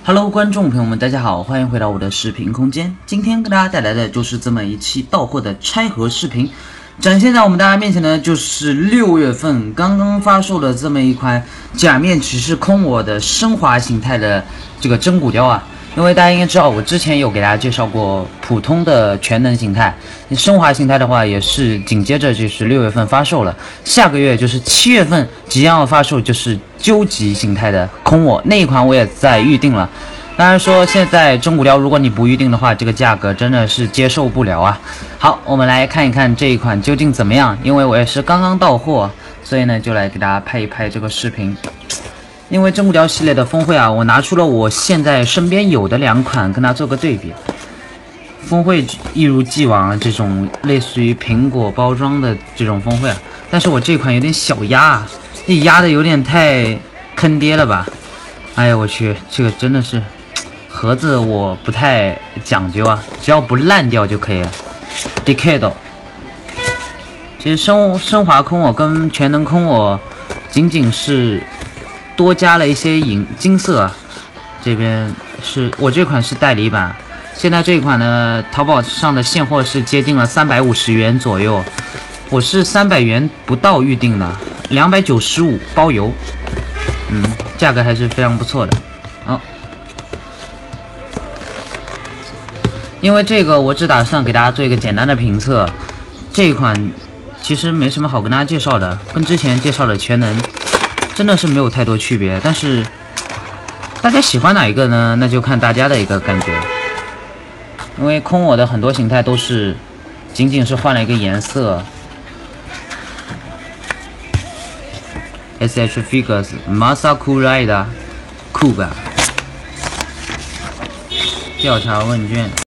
Hello，观众朋友们，大家好，欢迎回到我的视频空间。今天跟大家带来的就是这么一期到货的拆盒视频。展现在我们大家面前呢，就是6月份刚刚发售的这么一款假面骑士空我的升华形态的这个真骨雕啊。因为大家应该知道，我之前有给大家介绍过普通的全能形态，升华形态的话也是紧接着就是6月份发售了，下个月就是7月份即将要发售，就是究极形态的空我那一款我也在预定了。当然说现在真骨雕如果你不预定的话，这个价格真的是接受不了啊。好，我们来看一看这一款究竟怎么样，因为我也是刚刚到货，所以呢就来给大家拍一拍这个视频。因为真骨雕系列的峰会啊，我拿出了我现在身边有的2款跟它做个对比。峰会一如既往这种类似于苹果包装的这种峰会啊，但是我这款有点小压啊，这压的有点太坑爹了吧。哎呀我去，这个真的是盒子我不太讲究啊，只要不烂掉就可以了。Decade， 其实升华空我跟全能空我仅仅是多加了一些金色啊，这边是我这款是代理版，现在这一款呢，淘宝上的现货是接近了350元左右，我是300元不到预定的，295包邮，价格还是非常不错的。因为这个我只打算给大家做一个简单的评测，这一款其实没什么好跟大家介绍的，跟之前介绍的全能真的是没有太多区别，但是大家喜欢哪一个呢？那就看大家的一个感觉。因为空我的很多形态都是仅仅是换了一个颜色。SH Figures Masakura Kuga 调查问卷。